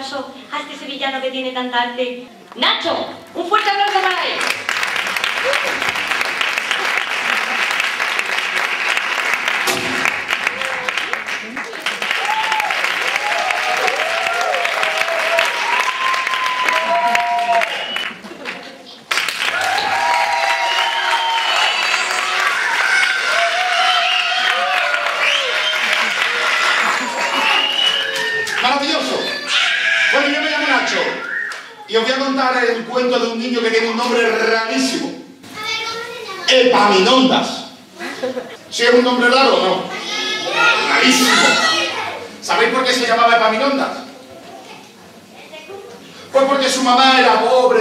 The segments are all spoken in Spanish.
aplauso a este sevillano que tiene tanta arte. ¡Nacho! ¡Un fuerte aplauso para él! ¡Maravilloso! Bueno, yo me llamo Nacho y os voy a contar el cuento de un niño que tiene un nombre rarísimo. Epaminondas. ¿Sí es un nombre raro o no? Rarísimo. ¿Sabéis por qué se llamaba Epaminondas? Pues porque su mamá era pobre.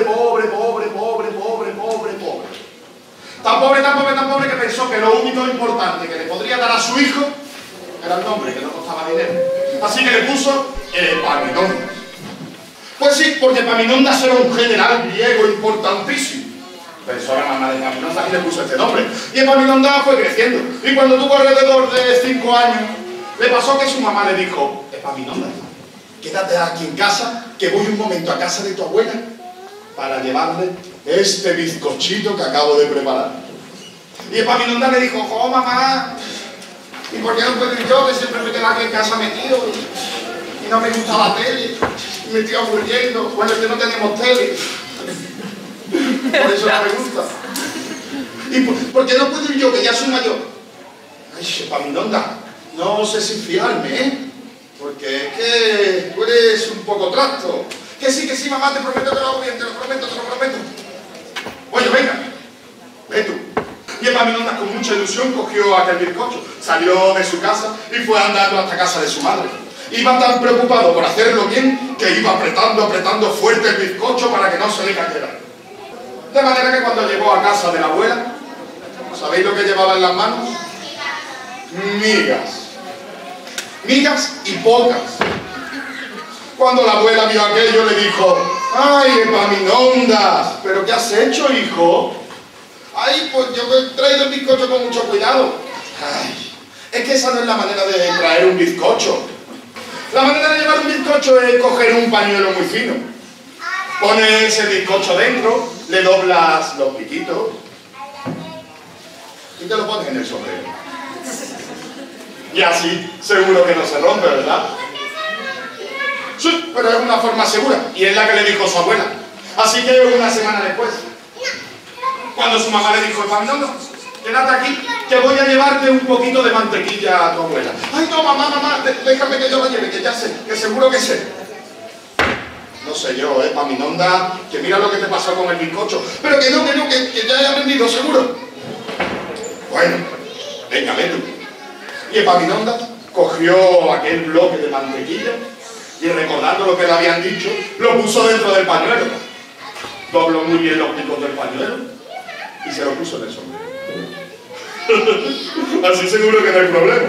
Tan pobre que pensó que lo único importante que le podría dar a su hijo era el nombre, que no costaba dinero. Así que le puso Epaminondas. Pues sí, porque Epaminondas era un general griego importantísimo. Pensó la mamá de Epaminondas y le puso este nombre. Y Epaminondas fue creciendo. Y cuando tuvo alrededor de 5 años, le pasó que su mamá le dijo: Epaminondas, quédate aquí en casa, que voy un momento a casa de tu abuela para llevarle este bizcochito que acabo de preparar. Y Epaminondas le dijo: ¡oh, mamá! ¿Y por qué no puedo ir yo, que siempre me quedo aquí en casa metido y no me gusta la tele? Y me estoy aburriendo. Bueno, es que no tenemos tele. Por eso no me gusta. ¿Y por qué no puedo ir yo, que ya soy mayor? Ay, Epaminondas, no sé si fiarme, ¿eh? Porque es que tú eres un poco trasto. Que sí, mamá, te prometo que lo hago bien, te lo prometo. Bueno, venga, ve tú. Y Epaminondas con mucha ilusión cogió aquel bizcocho, salió de su casa y fue andando hasta casa de su madre. Iba tan preocupado por hacerlo bien que iba apretando fuerte el bizcocho para que no se le cayera. De manera que cuando llegó a casa de la abuela, ¿sabéis lo que llevaba en las manos? Migas y pocas. Cuando la abuela vio aquello le dijo: ¡ay, Epaminondas! ¿Pero qué has hecho, hijo? Ay, pues yo he traído el bizcocho con mucho cuidado. Ay, es que esa no es la manera de traer un bizcocho. La manera de llevar un bizcocho es coger un pañuelo muy fino. Pones el bizcocho dentro, le doblas los piquitos y te lo pones en el sombrero. Y así seguro que no se rompe, ¿verdad? Sí, pero es una forma segura y es la que le dijo su abuela. Así que una semana después, cuando su mamá le dijo: Epaminondas, quédate aquí, que voy a llevarte un poquito de mantequilla a tu abuela. Ay, no, mamá, déjame que yo la lleve, que ya sé, que seguro que sé. No sé yo, Epaminondas, que mira lo que te pasó con el bizcocho. Pero que no, que ya he aprendido, seguro. Bueno, venga, ve tú. Y Epaminondas cogió aquel bloque de mantequilla y, recordando lo que le habían dicho, lo puso dentro del pañuelo. Dobló muy bien los picos del pañuelo y se lo puso en el sombrero. Así seguro que no hay problema.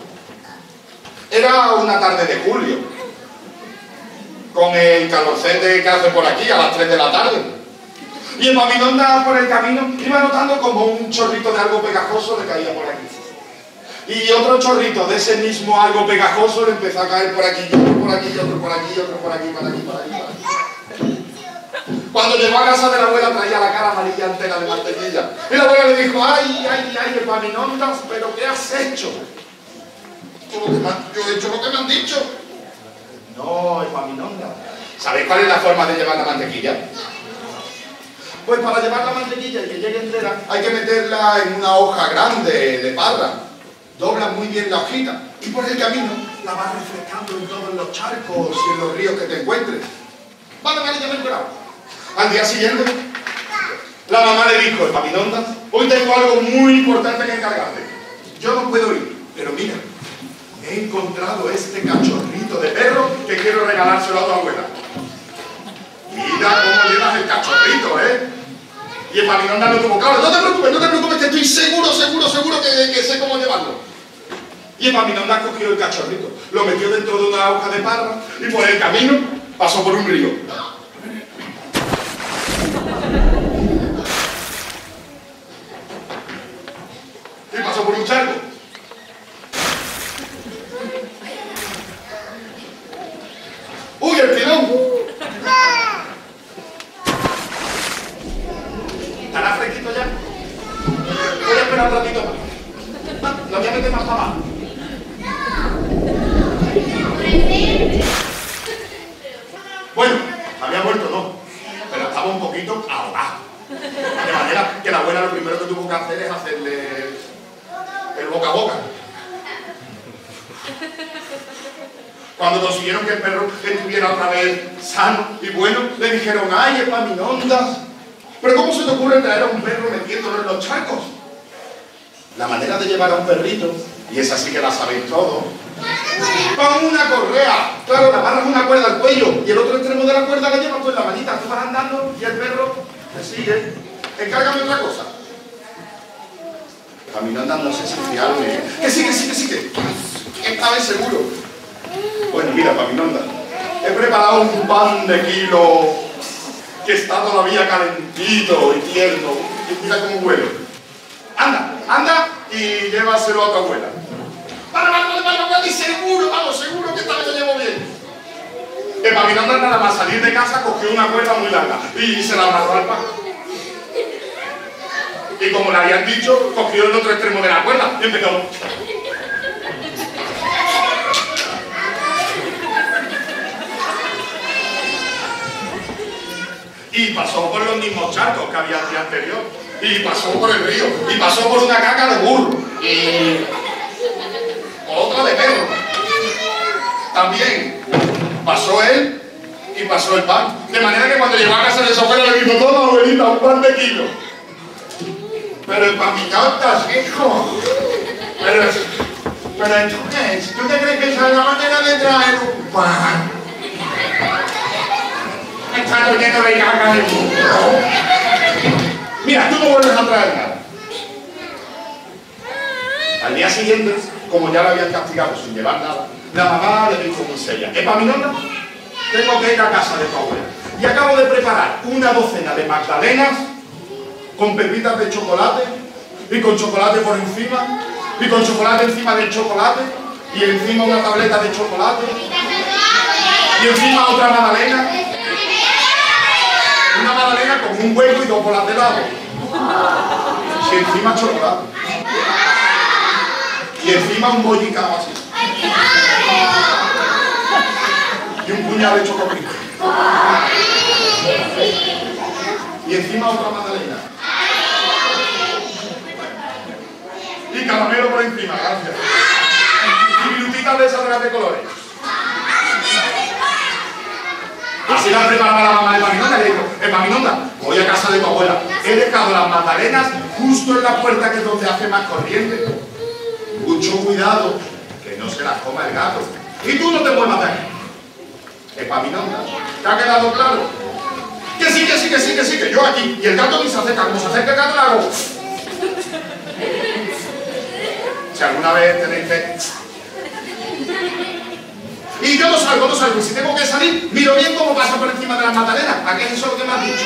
Era una tarde de julio, con el calorcete que hace por aquí a las 3 de la tarde. Y Epaminondas por el camino iba notando como un chorrito de algo pegajoso le caía por aquí. Y otro chorrito de ese mismo algo pegajoso le empezó a caer por aquí, y otro por aquí, y otro por aquí, y otro por aquí, por aquí. Cuando llegó a casa de la abuela traía la cara amarilla entera de mantequilla. Y la abuela le dijo: ay, Epaminondas, ¿pero qué has hecho? Yo he hecho lo que me han dicho. No, Epaminondas. ¿Sabéis cuál es la forma de llevar la mantequilla? Pues para llevar la mantequilla y que llegue entera, hay que meterla en una hoja grande de parra. Dobla muy bien la hojita y por el camino la vas refrescando en todos los charcos y en los ríos que te encuentres. Vale, ya me he curado. Al día siguiente, la mamá le dijo: Epaminondas, hoy tengo algo muy importante que encargarte. Yo no puedo ir, pero mira, he encontrado este cachorrito de perro que quiero regalárselo a tu abuela. Mira cómo llevas el cachorrito, ¿eh? Y Epaminondas no tuvo claro. No te preocupes, que estoy seguro que sé cómo llevarlo. Y Epaminondas cogió el cachorrito, lo metió dentro de una hoja de parra y por el camino pasó por un río. Y pasó por un charco. ¡Uy, el tirón! el boca a boca. Cuando consiguieron que el perro estuviera otra vez sano y bueno, le dijeron, ¡ay, Epaminondas! Pero ¿cómo se te ocurre traer a un perro metiéndolo en los charcos? La manera de llevar a un perrito, y esa sí que la sabéis todos, con una correa. Claro, le amarras una cuerda al cuello y el otro extremo de la cuerda la llevas tú en la manita. Tú vas andando y el perro te sigue. Encárgame otra cosa. Epaminondas no sé si fiarme. Que sí. Esta vez seguro. Bueno, mira, Epaminondas, he preparado un pan de kilo que está todavía calentito y tierno. Y mira cómo huele. Anda y llévaselo a tu abuela. Vale, seguro que esta vez lo llevo bien. Epaminondas nada más salir de casa cogió una cuerda muy larga y se la amarró al pan. Y como le habían dicho, cogió el otro extremo de la cuerda y empezó. Y pasó por los mismos charcos que había el día anterior. Y pasó por el río. Y pasó por una caca de burro. Y otra de perro. También pasó él y pasó el pan. De manera que cuando llegó a casa de su abuela le dijo, toma, abuelita, un pan de kilo. Pero Epaminondas, hijo. Pero ¿tú te crees que esa es la manera de traer un pan? Está lleno de caca de burro. Mira, tú no vuelves a traer nada. Al día siguiente, como ya la habían castigado sin llevar nada, la mamá le dijo muy seria, Epaminondas, tengo que ir a casa de tu abuela. Y acabo de preparar una docena de magdalenas con pepitas de chocolate y con chocolate por encima y con chocolate encima del chocolate y encima una tableta de chocolate y encima otra magdalena. Una magdalena con un hueco y dos bolas de helado. Y encima chocolate. Y encima un bollicao así. Y un puñado de chocolate. Y encima otra magdalena. Y caramelo por encima, gracias. Y minutitas de esas de colores. Así la preparaba la mamá de Epaminondas y le dijo, Epaminondas, voy a casa de tu abuela. He dejado las magdalenas justo en la puerta que es donde hace más corriente. Mucho cuidado, que no se las coma el gato. Y tú no te muevas de aquí. Epaminondas, ¿te ha quedado claro? Que sí, que yo aquí. Y el gato ni se acerca. Como se acerca el gato, le hago. Si alguna vez tenéis fe. Y yo no salgo. Y si tengo que salir, miro bien cómo paso por encima de las magdalenas. ¿A qué es eso lo que me has dicho?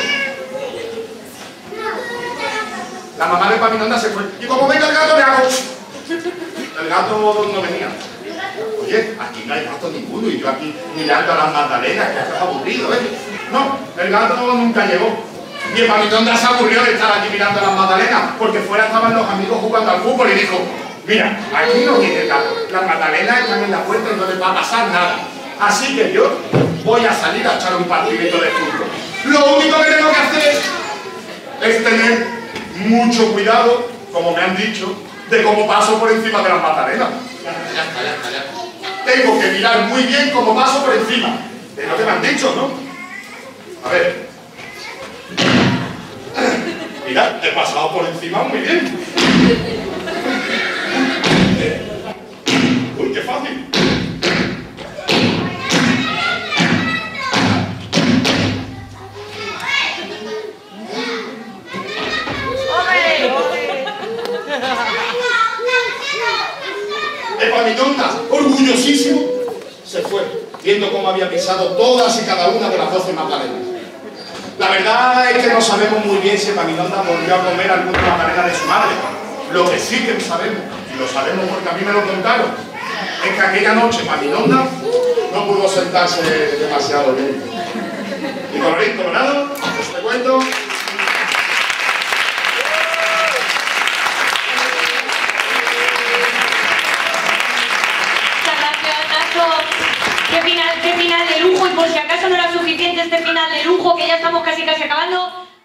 La mamá de Epaminondas se fue. Y como venga el gato, le hago. El gato no venía. Oye, aquí no hay gato ninguno y yo aquí mirando a las magdalenas, que es aburrido, ¿eh? No, el gato nunca llegó. Y Epaminondas se aburrió de estar aquí mirando a las magdalenas, porque fuera estaban los amigos jugando al fútbol y dijo, mira, aquí no viene el gato, las magdalenas están en la puerta y no les va a pasar nada. Así que yo voy a salir a echar un partidito de fútbol. Lo único que tengo que hacer es tener mucho cuidado, como me han dicho, de cómo paso por encima de las magdalenas. Ya está. Tengo que mirar muy bien cómo paso por encima. Es lo que me han dicho, ¿no? A ver. Mira, he pasado por encima muy bien. Uy, qué fácil. Epaminondas, orgullosísimo, se fue, viendo cómo había pisado todas y cada una de las 12 magdalenas. La verdad es que no sabemos muy bien si Epaminondas volvió a comer alguna magdalena de su madre. Lo que sí que sabemos, y lo sabemos porque a mí me lo contaron, es que aquella noche Epaminondas no pudo sentarse demasiado bien. Y colorín colorado, os te cuento. Qué final de lujo, y por si acaso no era suficiente este final de lujo, que ya estamos casi acabando,